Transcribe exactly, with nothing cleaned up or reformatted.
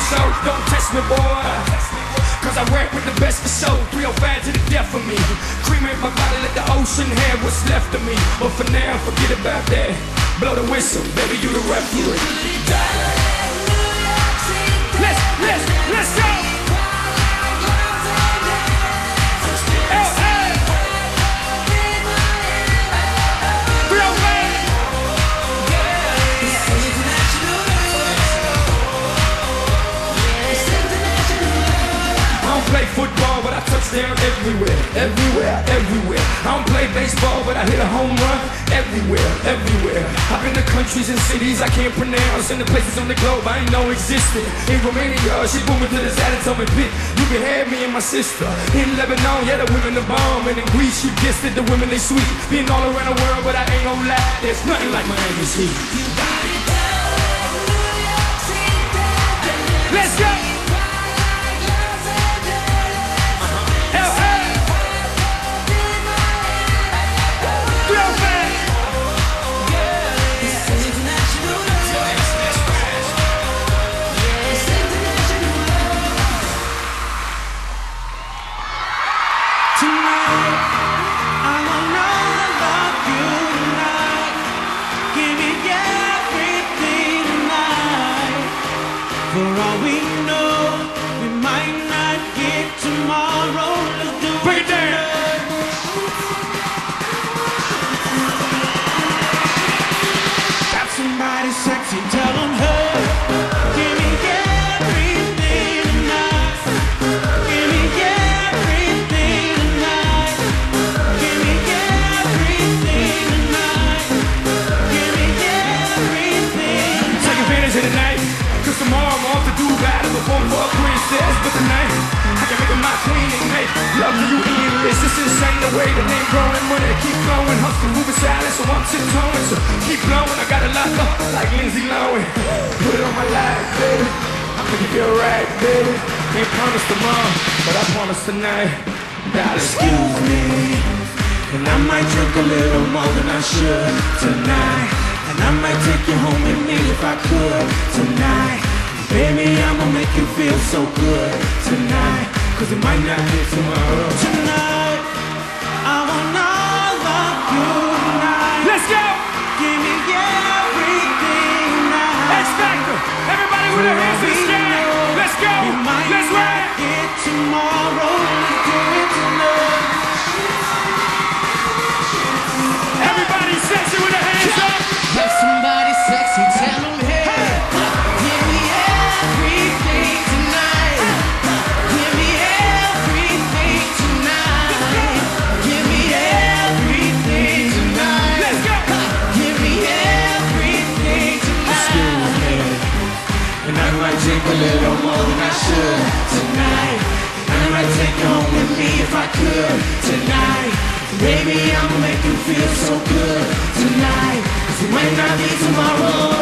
so don't test me, boy. Cause I rap with the best for show. three oh five to the death of me. Cremate my body, let the ocean have what's left of me. But for now, forget about that. Blow the whistle, baby, you the referee. Let's, let's, let's go! Play football, but I touchdown everywhere, everywhere, everywhere. I don't play baseball, but I hit a home run everywhere, everywhere. I've been to countries and cities I can't pronounce, and the places on the globe I ain't know existed. In Romania, she booming to this atomic pit. You can have me and my sister. In Lebanon, yeah, the women are bomb, and in Greece, she gets it, the women they sweet. Been all around the world, but I ain't gon' lie, there's nothing like Miami's heat. Let's go. For all we know, we might not get tomorrow. Let's do Break it down. Got somebody sexy, tell them, hey, give me everything tonight. Give me everything tonight. Give me everything tonight. Give me everything tonight. Take advantage of the night. Cause tomorrow I'm off to do battle before for a princess. But tonight, I can make her my queen and make love to you endless. It's insane the way the name growing, money to keep flowing. Hustle, moving silent, so I'm tiptoeing. So keep blowing, I got it locked up like Lindsay Lohan. Put it on my life, baby. I'm gonna feel right, baby. Can't promise tomorrow, but I promise tonight. Darling, Excuse me, and I might drink a little more than I should tonight. And I might take you home with me if I could tonight. Baby, I'ma make you feel so good tonight. Cause it might not be tomorrow. Tonight, I want all of you tonight. let's go! Give me everything now. X Factor! Everybody with their hands in the sky! Let's go! We might Let's not ride! get tomorrow. Let's do it tonight. Everybody sexy with their hands up! Let somebody sexy, tell them, hey, give me everything tonight. Give me everything tonight. Give me everything tonight. Let's go! Give me everything tonight. Excuse me, and I might drink a little more than I should tonight. I might take you home with me if I could tonight. Baby, I'ma make you feel so good tonight. Cause it might not be tomorrow.